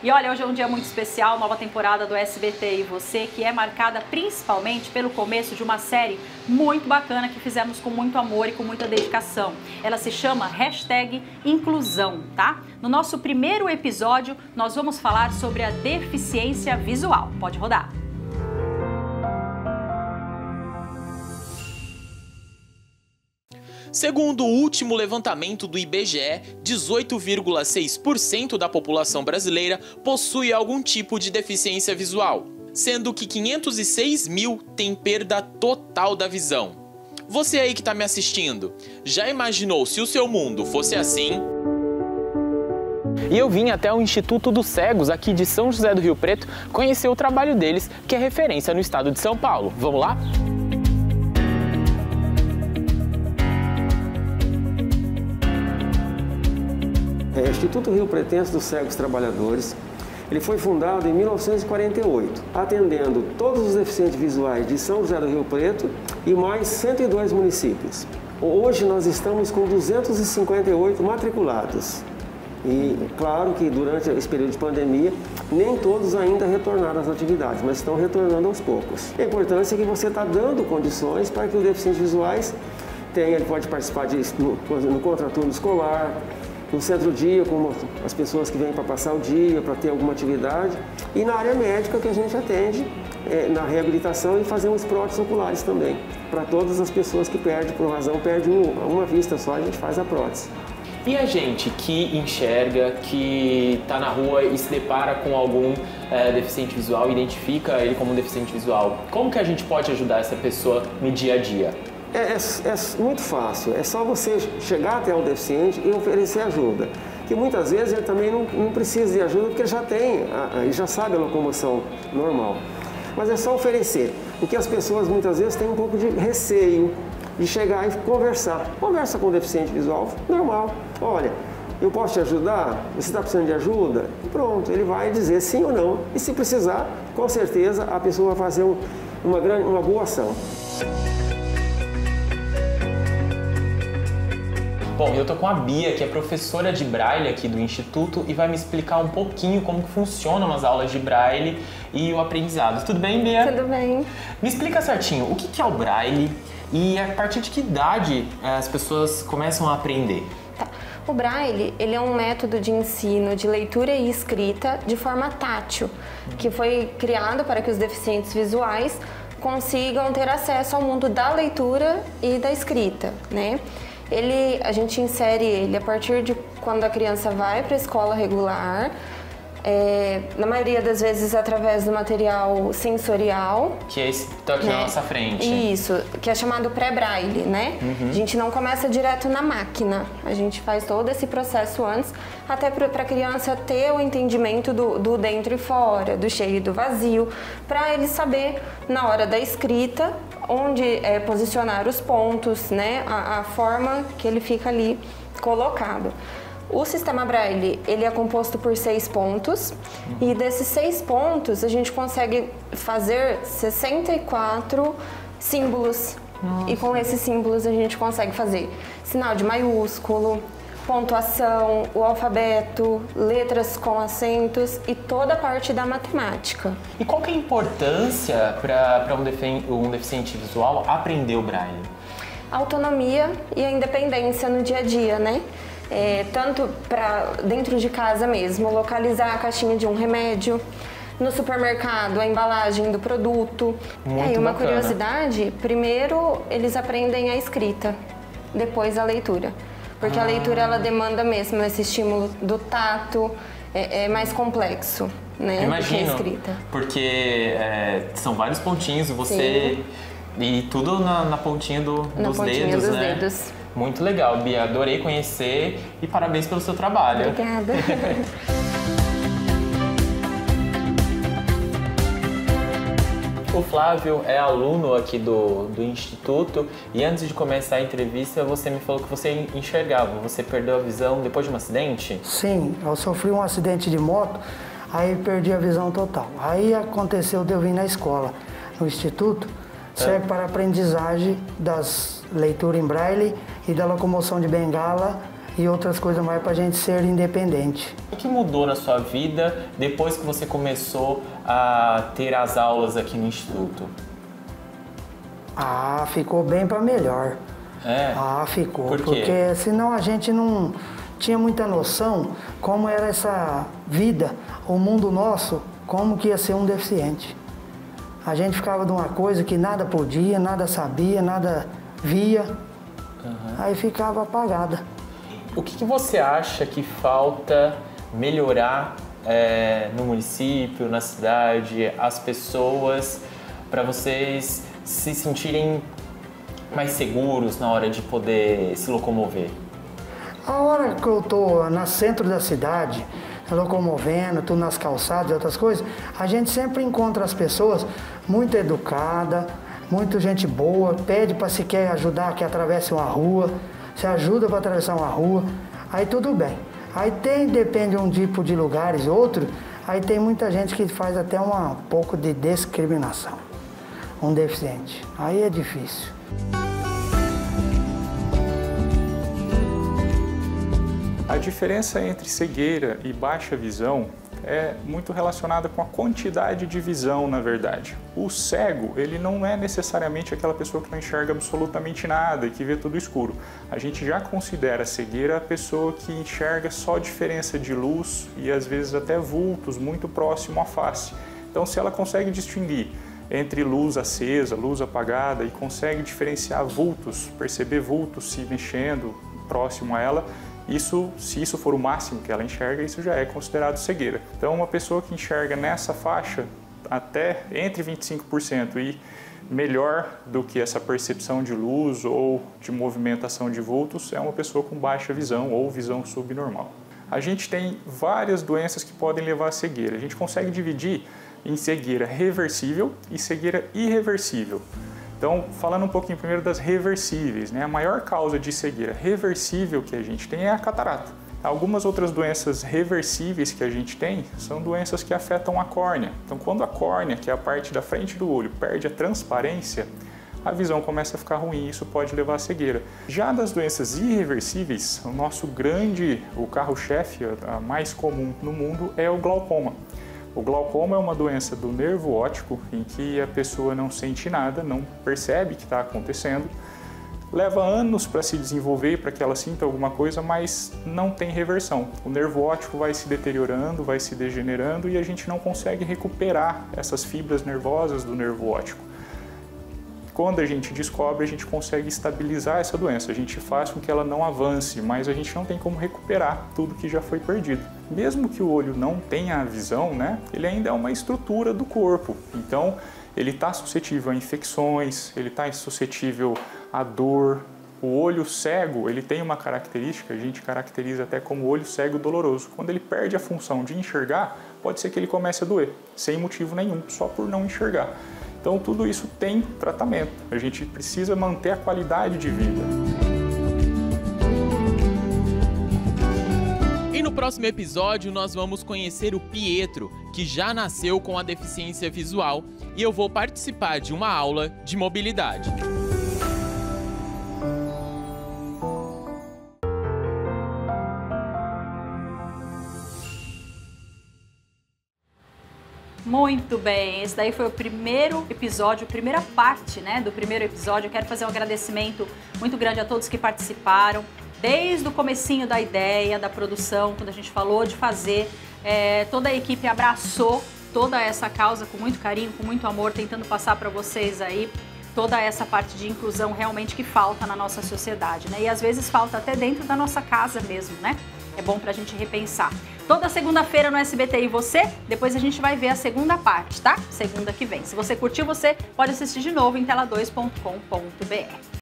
E olha, hoje é um dia muito especial, nova temporada do SBT e Você, que é marcada principalmente pelo começo de uma série muito bacana que fizemos com muito amor e com muita dedicação. Ela se chama #Inclusão, tá? No nosso primeiro episódio, nós vamos falar sobre a deficiência visual. Pode rodar. Segundo o último levantamento do IBGE, 18,6% da população brasileira possui algum tipo de deficiência visual, sendo que 506 mil têm perda total da visão. Você aí que está me assistindo, já imaginou se o seu mundo fosse assim? E eu vim até o Instituto dos Cegos, aqui de São José do Rio Preto, conhecer o trabalho deles, que é referência no estado de São Paulo. Vamos lá? O Instituto Rio Pretense dos Cegos Trabalhadores, ele foi fundado em 1948, atendendo todos os deficientes visuais de São José do Rio Preto e mais 102 municípios. Hoje nós estamos com 258 matriculados. E claro que durante esse período de pandemia, nem todos ainda retornaram às atividades, mas estão retornando aos poucos. A importância é que você está dando condições para que os deficientes visuais tenham, ele pode participar no contraturno escolar, no centro-dia, como as pessoas que vêm para passar o dia, para ter alguma atividade. E na área médica que a gente atende, na reabilitação e fazemos próteses oculares também. Para todas as pessoas que perdem, por razão, perdem uma vista só, a gente faz a prótese. E a gente que enxerga, que está na rua e se depara com algum deficiente visual, identifica ele como um deficiente visual, como que a gente pode ajudar essa pessoa no dia a dia? É muito fácil, é só você chegar até o deficiente e oferecer ajuda. Que muitas vezes ele também não precisa de ajuda porque ele já sabe a locomoção normal. Mas é só oferecer, porque as pessoas muitas vezes têm um pouco de receio de chegar e conversar. Conversa com o deficiente visual, normal. Olha, eu posso te ajudar? Você está precisando de ajuda? E pronto, ele vai dizer sim ou não. E se precisar, com certeza a pessoa vai fazer uma boa ação. Bom, eu tô com a Bia, que é professora de Braille aqui do Instituto e vai me explicar um pouquinho como que funcionam as aulas de Braille e o aprendizado. Tudo bem, Bia? Tudo bem. Me explica certinho, o que é o Braille e a partir de que idade as pessoas começam a aprender? Tá. O Braille, ele é um método de ensino de leitura e escrita de forma tátil, que foi criado para que os deficientes visuais consigam ter acesso ao mundo da leitura e da escrita, né? A gente insere ele a partir de quando a criança vai para a escola regular, na maioria das vezes através do material sensorial. Que é esse que está aqui na nossa frente. Isso, que é chamado pré-braille, né? Uhum. A gente não começa direto na máquina, a gente faz todo esse processo antes, até para a criança ter o entendimento do dentro e fora, do cheio e do vazio, para ele saber na hora da escrita onde posicionar os pontos, né? A forma que ele fica ali colocado. O sistema Braille, ele é composto por 6 pontos e desses 6 pontos a gente consegue fazer 64 símbolos. Nossa. E com esses símbolos a gente consegue fazer sinal de maiúsculo, pontuação, o alfabeto, letras com acentos e toda a parte da matemática. E qual que é a importância para um deficiente visual aprender o Braille? A autonomia e a independência no dia a dia, né? Tanto para dentro de casa mesmo, localizar a caixinha de um remédio, no supermercado, a embalagem do produto. Muito e uma bacana. Curiosidade, primeiro eles aprendem a escrita, depois a leitura. Porque a leitura ela demanda mesmo esse estímulo do tato, é mais complexo, né? Imagino, do que a escrita. Porque são vários pontinhos, você... Sim. E tudo na pontinha dos dedos, né? Dedos. Muito legal, Bia. Adorei conhecer e parabéns pelo seu trabalho. Obrigada. O Flávio é aluno aqui do Instituto e antes de começar a entrevista você me falou que você enxergava, você perdeu a visão depois de um acidente? Sim, eu sofri um acidente de moto, aí perdi a visão total. Aí aconteceu de eu vir na escola, no Instituto, serve para a aprendizagem das leituras em braille e da locomoção de bengala e outras coisas mais para a gente ser independente. O que mudou na sua vida depois que você começou a ter as aulas aqui no Instituto? Ah, ficou bem para melhor. É? Ah, ficou. Por quê? Porque senão a gente não tinha muita noção como era essa vida, o mundo nosso, como que ia ser um deficiente. A gente ficava de uma coisa que nada podia, nada sabia, nada via, aí ficava apagada. O que você acha que falta melhorar no município, na cidade, as pessoas, para vocês se sentirem mais seguros na hora de poder se locomover? A hora que eu tô no centro da cidade, locomovendo, tudo nas calçadas e outras coisas, a gente sempre encontra as pessoas muito educadas, muito gente boa, pede para se quer ajudar que atravesse uma rua, se ajuda para atravessar uma rua, aí tudo bem. Aí depende um tipo de lugares, outro, aí tem muita gente que faz até um pouco de discriminação, um deficiente, aí é difícil. A diferença entre cegueira e baixa visão é muito relacionada com a quantidade de visão, na verdade. O cego, ele não é necessariamente aquela pessoa que não enxerga absolutamente nada e que vê tudo escuro. A gente já considera a cegueira a pessoa que enxerga só diferença de luz e às vezes até vultos muito próximo à face. Então, se ela consegue distinguir entre luz acesa, luz apagada e consegue diferenciar vultos, perceber vultos se mexendo próximo a ela, se isso for o máximo que ela enxerga, isso já é considerado cegueira. Então, uma pessoa que enxerga nessa faixa até entre 25% e melhor do que essa percepção de luz ou de movimentação de vultos é uma pessoa com baixa visão ou visão subnormal. A gente tem várias doenças que podem levar à cegueira. A gente consegue dividir em cegueira reversível e cegueira irreversível. Então, falando um pouquinho primeiro das reversíveis, né? A maior causa de cegueira reversível que a gente tem é a catarata. Algumas outras doenças reversíveis que a gente tem são doenças que afetam a córnea. Então, quando a córnea, que é a parte da frente do olho, perde a transparência, a visão começa a ficar ruim e isso pode levar à cegueira. Já das doenças irreversíveis, o carro-chefe, a mais comum no mundo é o glaucoma. O glaucoma é uma doença do nervo óptico em que a pessoa não sente nada, não percebe o que está acontecendo, leva anos para se desenvolver, para que ela sinta alguma coisa, mas não tem reversão. O nervo óptico vai se deteriorando, vai se degenerando e a gente não consegue recuperar essas fibras nervosas do nervo óptico. Quando a gente descobre, a gente consegue estabilizar essa doença, a gente faz com que ela não avance, mas a gente não tem como recuperar tudo que já foi perdido. Mesmo que o olho não tenha a visão, né, ele ainda é uma estrutura do corpo, então ele está suscetível a infecções, ele está suscetível à dor. O olho cego, ele tem uma característica, a gente caracteriza até como olho cego doloroso. Quando ele perde a função de enxergar, pode ser que ele comece a doer, sem motivo nenhum, só por não enxergar. Então, tudo isso tem tratamento. A gente precisa manter a qualidade de vida. E no próximo episódio, nós vamos conhecer o Pietro, que já nasceu com a deficiência visual, e eu vou participar de uma aula de mobilidade. Muito bem, esse daí foi o primeiro episódio, a primeira parte, né, do primeiro episódio. Eu quero fazer um agradecimento muito grande a todos que participaram, desde o comecinho da ideia, da produção, quando a gente falou de fazer, toda a equipe abraçou toda essa causa com muito carinho, com muito amor, tentando passar para vocês aí toda essa parte de inclusão realmente que falta na nossa sociedade, né, e às vezes falta até dentro da nossa casa mesmo, né, é bom pra gente repensar. Toda segunda-feira no SBT e você, depois a gente vai ver a segunda parte, tá? Segunda que vem. Se você curtiu, você pode assistir de novo em tela2.com.br.